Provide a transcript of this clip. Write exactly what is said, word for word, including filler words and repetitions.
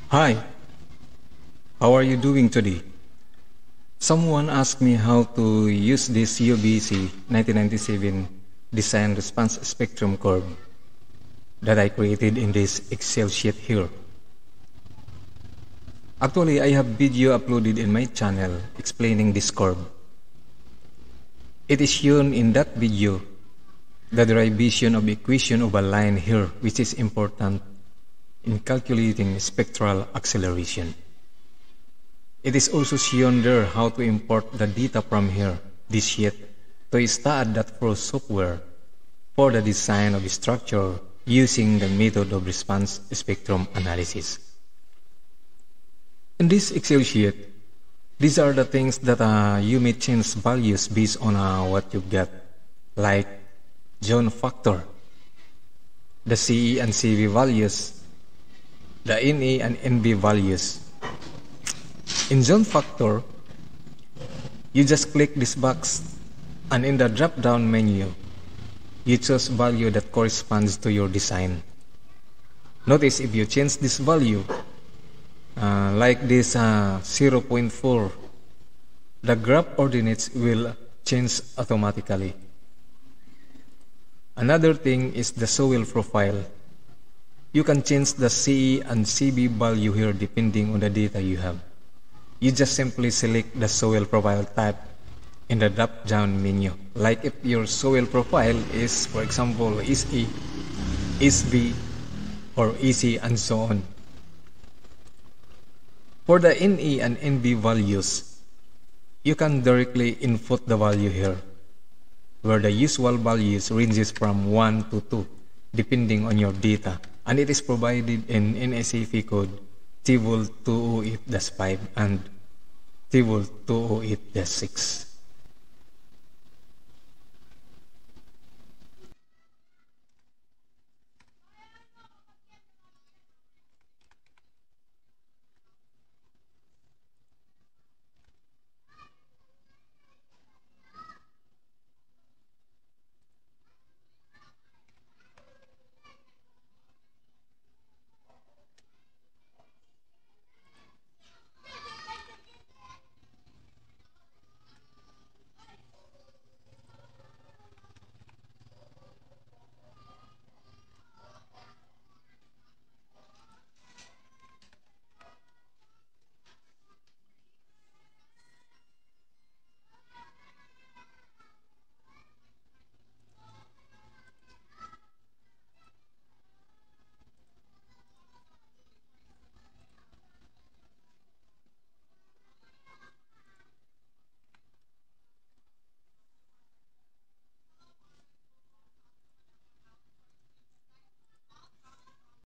Hi, how are you doing today? Someone asked me how to use this U B C nineteen ninety-seven design response spectrum curve that I created in this Excel sheet here. Actually, I have video uploaded in my channel explaining this curve. It is shown in that video the derivation of the equation of a line here, which is important in calculating spectral acceleration. It is also shown there how to import the data from here, this sheet, to start.pro software for the design of the structure using the method of response spectrum analysis. In this Excel sheet, these are the things that uh, you may change values based on uh, what you get, like zone factor, the C E and C V values, the N A and N B values. In zone factor, you just click this box and in the drop-down menu, you choose value that corresponds to your design. Notice if you change this value, uh, like this uh, zero point four, the graph coordinates will change automatically. Another thing is the soil profile. You can change the C E and C B value here depending on the data you have. You just simply select the soil profile type in the drop-down menu. Like if your soil profile is, for example, S E, S B, or E C, and so on. For the N A and N B values, you can directly input the value here, where the usual values ranges from one to two, depending on your data, and it is provided in N S A P code table two oh eight dash five and table two oh eight dash six.